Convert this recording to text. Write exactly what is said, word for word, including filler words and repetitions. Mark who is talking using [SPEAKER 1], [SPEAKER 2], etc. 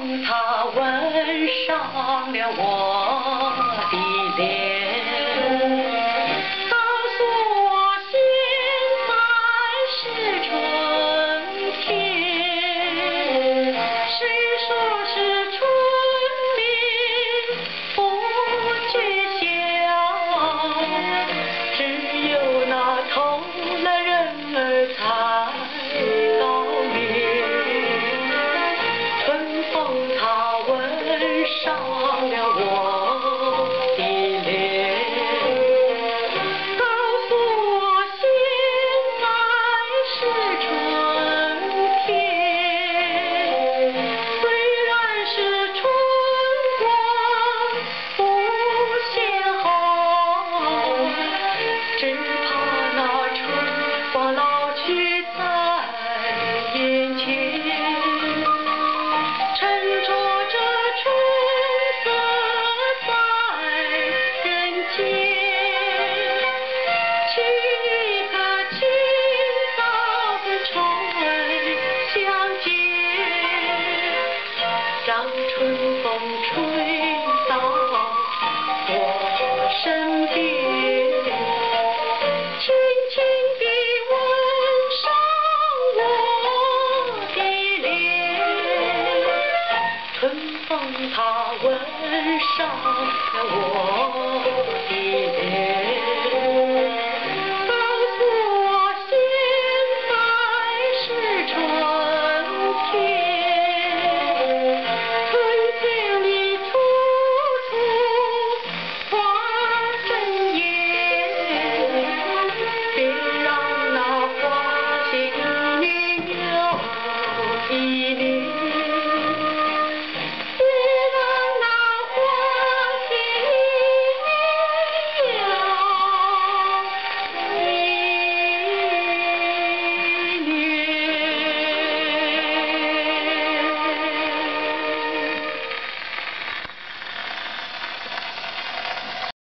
[SPEAKER 1] 风它吻上了我的脸，告诉我现在是春天。谁说是春眠不觉晓？只有那偷懒人儿才高明。春风它吻上了我的脸，告诉我现在是春天。虽然是春光不显好，只怕那春光老去在眼前。沉着这春色在人间，取一个清早跟春相见，让春风吹到我身边，轻轻地吻上我的脸。春风它吻